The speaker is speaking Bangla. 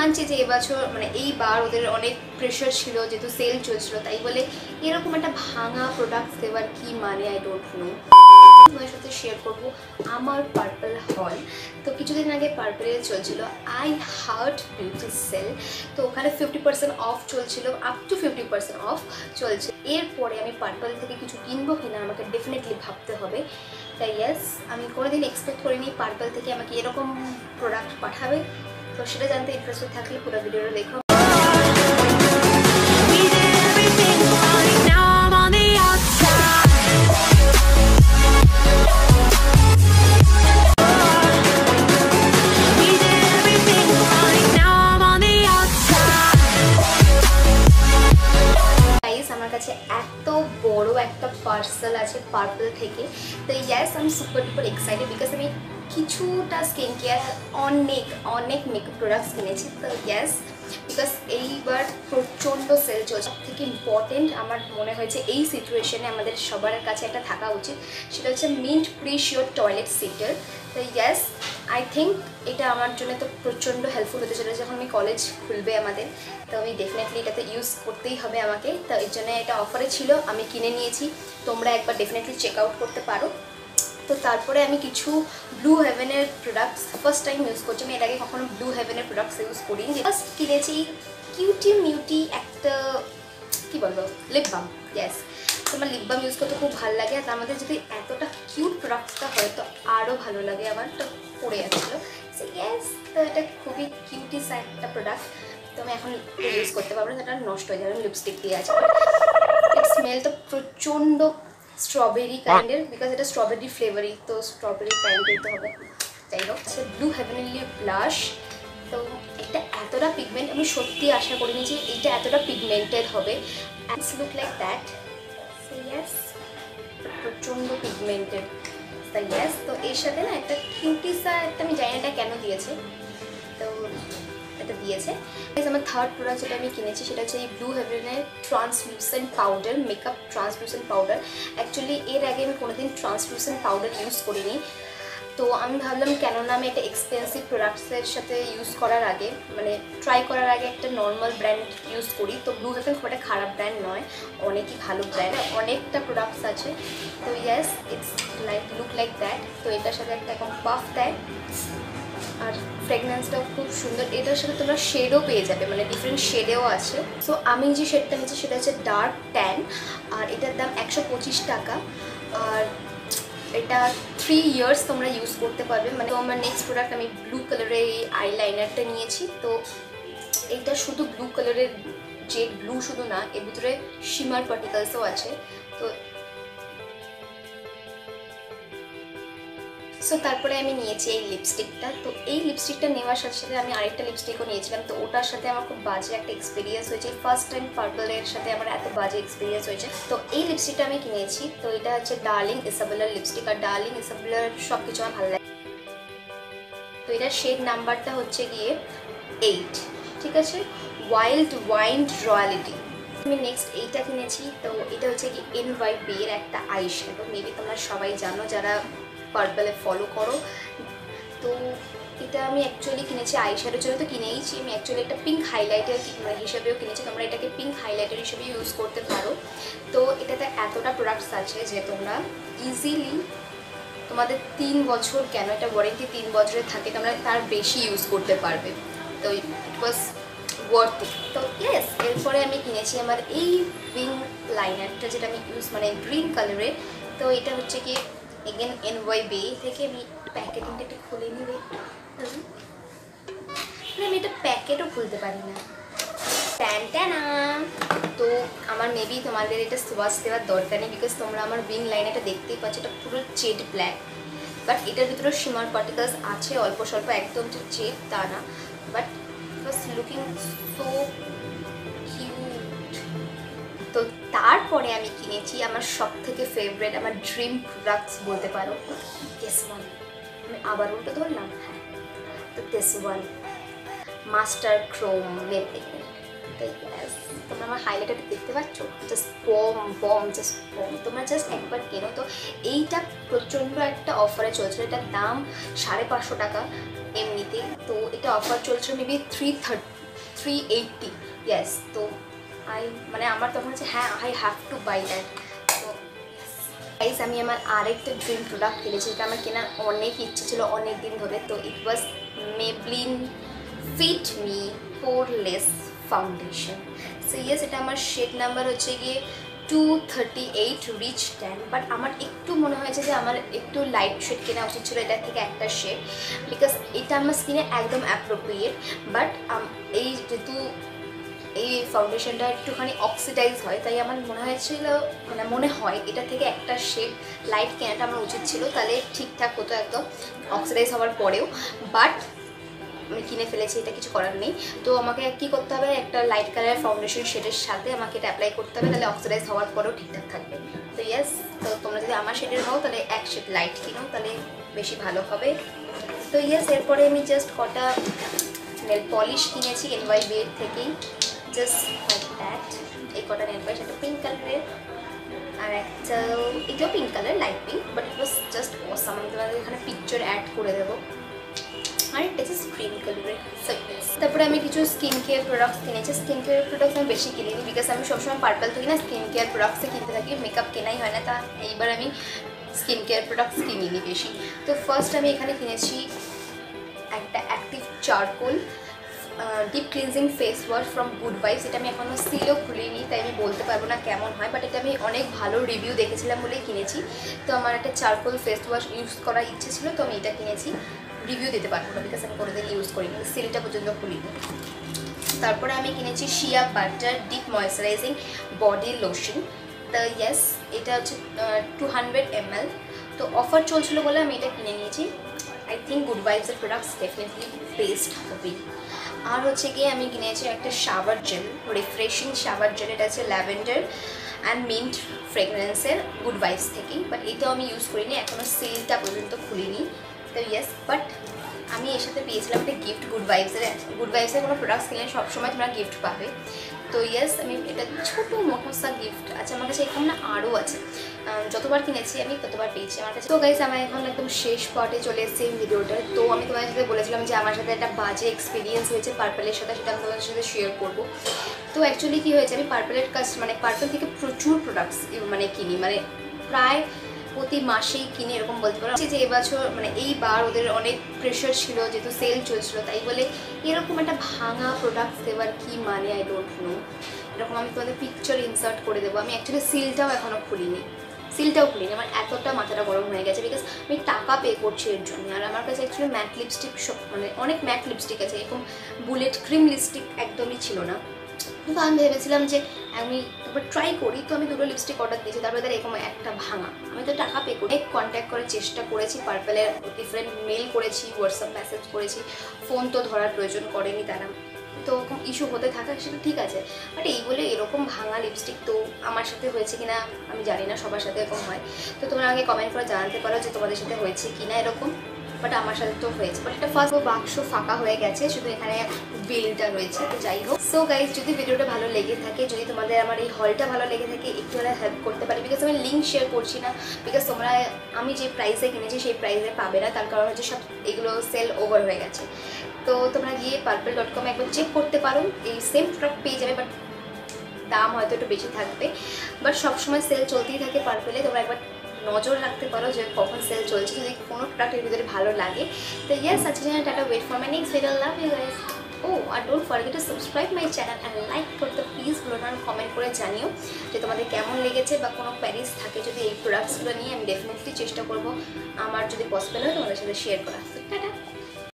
মানছি যে এবছর মানে এইবার ওদের অনেক প্রেশার ছিল, যেহেতু সেল চলছিল, তাই বলে এরকম একটা ভাঙা প্রোডাক্ট দেওয়ার কি মানে আই ডোন্ট নো। তোমার সাথে শেয়ার করবো আমার পার্পল হল। তো কিছুদিন আগে পার্পলে চলছিল আই হার্ট বিউটি সেল, তো ওখানে 50% অফ চলছিল, আপ টু 50% অফ চলছে। এরপরে আমি পার্পল থেকে কিছু কিনবো কিনা আমাকে ডেফিনেটলি ভাবতে হবে। তাই ইয়েস, আমি কোনোদিন এক্সপেক্ট করিনি পার্পল থেকে আমাকে এরকম প্রোডাক্ট পাঠাবে। তো সেটা জানতে ইন্টারেস্টেড থাকলে পুরো ভিডিওটা দেখো। আমার কাছে এত বড় একটা পার্সেল আছে পার্পল থেকে। তো ইয়েস, আমি সুপার ডুপার এক্সাইটেড বিকজ আমি কিছুটা স্কিন কেয়ার অনেক মেকআপ প্রোডাক্টস কিনেছি। তো ইয়েস, বিকজ এইবার প্রচণ্ড সেল চলছে। সব থেকে ইম্পর্টেন্ট আমার মনে হয়েছে এই সিচুয়েশনে আমাদের সবার কাছে একটা থাকা উচিত, সেটা হচ্ছে mint free sure toilet seater. তো ইয়েস, আই থিঙ্ক এটা আমার জন্য তো প্রচণ্ড হেল্পফুল হতে চলেছে যখন আমি কলেজ খুলবে আমাদের। তো আমি ডেফিনেটলি এটা তো ইউজ করতেই হবে আমাকে। তো এর জন্য এটা অফারে ছিল, আমি কিনে নিয়েছি। তোমরা একবার ডেফিনেটলি চেক আউট করতে পারো। তো তারপরে আমি কিছু ব্লু হেভেনের প্রোডাক্টস ফার্স্ট টাইম ইউজ করছি। আমি এর আগে কখনো ব্লু হেভেনের প্রোডাক্টস ইউজ করিনি। ফার্স্ট কিনেছি কিউটি মিউটি একটা কী বলবো লিপ বাম। ইয়েস, তোমার লিপ বাম ইউজ করতে খুব ভালো লাগে, আর আমাদের যদি এতটা কিউট প্রোডাক্টসটা হয় তো আরও ভালো লাগে। আমার তো পড়ে যাচ্ছিলো। সো ইয়েস, তো এটা খুবই কিউটিস একটা প্রোডাক্ট। তো আমি এখন ইউজ করতে পারবো না, সেটা নষ্ট হয়ে যাবে। লিপস্টিক দিয়ে আছে, স্মেল তো প্রচণ্ড স্ট্রবেরি কাইন্ডের, বিকজ এটা স্ট্রবেরি ফ্লেভারই, তো স্ট্রবেরি কাইন্ডের তো হবে। যাই হোক, সে ব্লু হেভেনলি ব্লাশ। তো এটা এতটা পিগমেন্ট আমি সত্যি আশা করিনি যে এইটা এতটা পিগমেন্টেড হবে। অ্যান্ডস look like that. So yes, প্রচণ্ড পিগমেন্টেড। তো ইয়েস, তো এর সাথে না একটা কিউটিসা একটা, আমি জানি না এটা কেন দিয়েছে, তো এটা দিয়েছে। আমার থার্ড প্রোডাক্ট যেটা আমি কিনেছি সেটা হচ্ছে এই ব্লু হেভেনের translucent powder, makeup translucent powder. Actually এর আগে আমি কোনোদিন ট্রান্সলুসেন্ট পাউডার ইউজ করিনি। তো আমি ভাবলাম কেননা আমি একটা এক্সপেন্সিভ প্রোডাক্টসের সাথে ইউজ করার আগে, মানে ট্রাই করার আগে একটা নর্মাল ব্র্যান্ড ইউজ করি। তো ব্লু হেভেন খুব একটা খারাপ ব্র্যান্ড নয়, অনেকই ভালো ব্র্যান্ড, অনেকটা প্রোডাক্টস আছে। তো yes, it's look like that. তো এটার সাথে একটা এখন পাফ দেয়, আর ফ্রেগনেন্সটাও খুব সুন্দর। এটার সাথে তোমরা শেডও পেয়ে যাবে, মানে ডিফারেন্ট শেডেও আছে। সো আমি যে শেডটা নিয়েছি সেটা হচ্ছে ডার্ক ট্যান, আর এটার দাম 125 টাকা। আর এটা 3 ইয়ার্স তোমরা ইউজ করতে পারবে। মানে তো আমার নেক্সট প্রোডাক্ট আমি ব্লু কালারের এই আইলাইনারটা নিয়েছি। তো এইটা শুধু ব্লু কালারের, জেড ব্লু শুধু না, এর ভিতরে শিমার পার্টিকেলসও আছে। তো সো তারপরে আমি নিয়েছি এই লিপস্টিকটা। তো এই লিপস্টিকটা নেওয়ার সাথে সাথে আমি আরেকটা লিপস্টিকও নিয়েছিলাম। তো ওটার সাথে আমার খুব বাজে একটা এক্সপিরিয়েন্স হয়েছে। ফার্স্ট টাইম পার্পলের সাথে আমার এত বাজে এক্সপিরিয়েন্স হয়েছে। তো এই লিপস্টিকটা আমি কিনেছি। তো এটা হচ্ছে ডার্লিং ইসাবেলার লিপস্টিক, আর ডার্লিং ইসাবেলার সব কিছু আমার ভালো লাগে। তো এটার শেড নাম্বারটা হচ্ছে গিয়ে 8, ঠিক আছে, ওয়াইল্ড ওয়াইন্ড রয়্যালিটি। আমি নেক্সট এইটা কিনেছি। তো এটা হচ্ছে কি NYB এর একটা আই শ্যাডো। মেবি তোমরা সবাই জানো যারা পার্পলে ফলো করো। তো এটা আমি অ্যাকচুয়ালি কিনেছি আই শ্যাডোর জন্য, তো কিনেইছি। আমি অ্যাকচুয়ালি একটা পিঙ্ক হাইলাইটার হিসেবেও কিনেছি। তোমরা এটাকে পিঙ্ক হাইলাইটার হিসেবে ইউজ করতে পারো। তো এটাতে এতটা প্রোডাক্টস আছে যে তোমরা ইজিলি তোমাদের 3 বছর, কেন এটা ওয়ারেন্টি 3 বছরের থাকে, তোমরা তার বেশি ইউজ করতে পারবে। তো ইট ওয়াজ ওয়ার্থ ইট। তো ইয়েস, এরপরে আমি কিনেছি আমার এই উইং লাইনারটা, যেটা আমি ইউজ মানে গ্রিন কালারের। তো এটা হচ্ছে কি এগেন NYB থেকে। আমি প্যাকেটিংটা একটু খুলে নিবে, আমি এটা প্যাকেটও খুলতে পারি না। ট্যান। তো আমার মেবি তোমাদের এটা সোয়াচ দেওয়ার দরকার নেই, বিকজ তোমরা আমার উইং লাইনারটা দেখতেই পাচ্ছ, এটা পুরো জেড ব্ল্যাক। বাট এটার ভিতরে শিমার পার্টিকেলস আছে অল্প স্বল্প, একদম যে জেড তা না। But was looking so cute. তো তারপরে আমি কিনেছি আমার সব থেকে ফেভারিট, আমার ড্রিম প্রোডাক্টস বলতে পারো, দিস ওয়ান। আমি আবার উল্টো ধরলাম, হ্যাঁ। তো this one master chrome Maybelline. তো তোমরা আমার হাইলাইটারটা দেখতে পাচ্ছ, জাস্ট জাস্ট বম। তোমরা জাস্ট একবার কেনো। তো এইটা প্রচণ্ড একটা অফারে চলছিল। এটার দাম 550 টাকা এমনিতে। এমএলতে, তো এটা অফার চলছে মেবি 380, ইয়েস। তো মানে আমার তখন হচ্ছে হ্যাঁ I have to buy that. তো গাইস আমি আমার আরেকটা ড্রিম প্রোডাক্ট কিনেছি, এটা আমার কেনার অনেক ইচ্ছে ছিল অনেক দিন ধরে। তো it was Maybelline fit me poreless foundation. So yes, এটা আমার শেড নাম্বার হচ্ছে গিয়ে 238 রিচ 10, বাট আমার একটু মনে হয়েছে যে আমার একটু লাইট শেড কেনা উচিত ছিল এটার থেকে একটা শেড, বিকজ এটা আমার স্কিনে একদম অ্যাপ্রোপ্রিয়েট। বাট এই যেহেতু এই ফাউন্ডেশনটা একটুখানি অক্সিডাইজ হয়, তাই আমার মনে হয়েছিল মানে মনে হয় এটা থেকে একটা শেড লাইট কেনাটা আমার উচিত ছিল, তাহলে ঠিকঠাক হতো একদম অক্সিডাইজ হওয়ার পরেও। বাট আমি কিনে ফেলেছি, এটা কিছু করার নেই। তো আমাকে কী করতে হবে, একটা লাইট কালার ফাউন্ডেশন শেডের সাথে আমাকে এটা অ্যাপ্লাই করতে হবে, তাহলে অক্সিডাইজ হওয়ার পরেও ঠিকঠাক থাকবে। তো ইয়েস, তো তোমরা যদি আমার শেডের হও তাহলে এক শেড লাইট কিনো, তাহলে বেশি ভালো হবে। তো ইয়েস, এরপরে আমি জাস্ট কটা নেল পলিশ কিনেছি NYB থেকেই, জাস্ট লাইক দ্যাট। এই কটা নেল পলিশ, একটা পিঙ্ক কালারের আর একটা এটাও pink colour, light pink, but it was just awesome. আমি তোমাদের এখানে পিকচার অ্যাড করে দেবো। আর এটা জাস্ট ক্রিম কালারের। তারপরে আমি কিছু স্কিন কেয়ার প্রোডাক্টস কিনেছি। স্কিন কেয়ার প্রোডাক্টস আমি বেশি কিনিনি, বিকজ আমি সবসময় পার্পল থেকে না স্কিন কেয়ার প্রোডাক্টসে কিনতে থাকি, মেকআপ কেনাই হয় না। তা এইবার আমি স্কিন কেয়ার প্রোডাক্টস কিনিনি বেশি। তো ফার্স্ট আমি এখানে কিনেছি একটা active charcoal deep cleansing face wash from Good Vibes. এটা আমি এখনও সিলও খুলিনি, তাই আমি বলতে পারবো না কেমন হয়, বাট এটা আমি অনেক ভালো রিভিউ দেখেছিলাম বলেই কিনেছি। তো আমার একটা চারকোল ফেস ওয়াশ ইউজ করার ইচ্ছে ছিল, তো আমি এটা কিনেছি। রিভিউ দিতে পারবো না, বিকজ আমি কোনোদিন ইউজ করিনি, সিলটা পর্যন্ত খুলিনি। তারপরে আমি কিনেছি shea butter deep moisturising body lotion. তো ইয়েস, এটা হচ্ছে 200 ml। তো অফার চলছিল বলে আমি এটা কিনে নিয়েছি। আই থিঙ্ক গুড ভাইবসের প্রোডাক্টস ডেফিনেটলি বেস্ট হবে। আর হচ্ছে গিয়ে আমি কিনেছি একটা shower gel, refreshing shower gel. এটা হচ্ছে ল্যাভেন্ডার অ্যান্ড মিন্ট ফ্রেগরেন্সের গুড ভাইবস থেকেই, বাট এটাও আমি ইউজ করিনি, এখনও সিলটা পর্যন্ত খুলিনি। তো ইয়েস, বাট আমি এর সাথে পেয়েছিলাম একটা গিফট গুড ভাইবসের কোনো প্রোডাক্টস কিনলে সবসময় তোমরা গিফট পাবে। তো ইয়েস, আমি এটা ছোটো মোটরসা গিফট আছে আমার কাছে, এখানে না আরও আছে, যতবার কিনেছি আমি ততবার পেয়েছি আমার কাছে। তো গাইস, আমার এখন একদম শেষ পার্টে চলে এসেছি ভিডিওটা। তো আমি তোমাদের সাথে বলেছিলাম যে আমার সাথে একটা বাজে এক্সপিরিয়েন্স হয়েছে পার্পলের সাথে, সেটা আমি তোমাদের সাথে শেয়ার করবো। তো অ্যাকচুয়ালি কী হয়েছে, আমি পার্পলের মানে পার্পল থেকে প্রচুর প্রোডাক্টস মানে কিনি, মানে প্রায় প্রতি মাসেই কিনে এরকম বলতে পারো। যে এবছর মানে এইবার ওদের অনেক প্রেশার ছিল, যেহেতু সেল চলছিল, তাই বলে এরকম একটা ভাঙা প্রোডাক্টস দেওয়ার কি মানে আই ডোন্ট নো। এরকম আমি তোমাদের পিকচার ইনসার্ট করে দেবো। আমি অ্যাকচুয়ালি সিলটাও এখনও খুলিনি, আমার এতটা মাথাটা গরম হয়ে গেছে, বিকজ আমি টাকা পে করছি এর জন্য। আর আমার কাছে অ্যাকচুয়ালি ম্যাট লিপস্টিক সব মানে অনেক ম্যাট লিপস্টিক আছে, এরকম বুলেট ক্রিম লিপস্টিক একদমই ছিল না। কিন্তু আমি ভেবেছিলাম যে আমি একবার ট্রাই করি, তো আমি 2টো লিপস্টিক অর্ডার দিয়েছি, তারপরে তার এরকম একটা ভাঙা। আমি তো টাকা পে করে কন্ট্যাক্ট করার চেষ্টা করেছি, পার্পলের ডিফারেন্ট মেল করেছি, হোয়াটসঅ্যাপ মেসেজ করেছি, ফোন তো ধরার প্রয়োজন করেনি তারা। তো ওরকম ইস্যু হতে থাকে, সেটা ঠিক আছে, বাট এই বলে এরকম ভাঙা লিপস্টিক তো আমার সাথে হয়েছে কিনা আমি জানি না, সবার সাথে এরকম হয়। তো তোমরা আগে কমেন্ট করে জানাতে পারো যে তোমাদের সাথে হয়েছে কিনা এরকম, বাট আমার সাথে তো হয়েছে। বাট একটা ফার্স্ট বাক্স ফাঁকা হয়ে গেছে, শুধু এখানে বিলটা রয়েছে। তো যাই হোক, সো গাইজ, যদি ভিডিওটা ভালো লেগে থাকে, যদি তোমাদের আমার এই হলটা ভালো লেগে থাকে, একটু হলে হেল্প করতে পারি, বিকজ আমি লিঙ্ক শেয়ার করছি না, বিকজ তোমরা আমি যে প্রাইসে কিনেছি সেই প্রাইসে পাবে না, তার কারণ হচ্ছে সব এগুলো সেল ওভার হয়ে গেছে। তো তোমরা গিয়ে purple.com একবার চেক করতে পারো, এই সেম প্রোডাক্ট পেয়ে যাবে, বাট দাম হয়তো একটু বেশি থাকবে। বাট সবসময় সেল চলতেই থাকে পার্পলে, তোমরা একবার নজর রাখতে পারো যে কখন সেল চলছে, যদি কোনো প্রোডাক্টের ভিতরে ভালো লাগে। তো ইয়েস, আজকে tata, wait for my next video, love you guys. ও আর don't forget to subscribe my channel and like করতে প্লিজ ভুলো না। কমেন্ট করে জানিও যে তোমাদের কেমন লেগেছে, বা কোনো প্যারিস থাকে যদি এই প্রোডাক্টসগুলো নিয়ে, আমি ডেফিনেটলি চেষ্টা করবো আমার যদি পসিবল হয় তোমাদের সাথে শেয়ার করা। টাটা।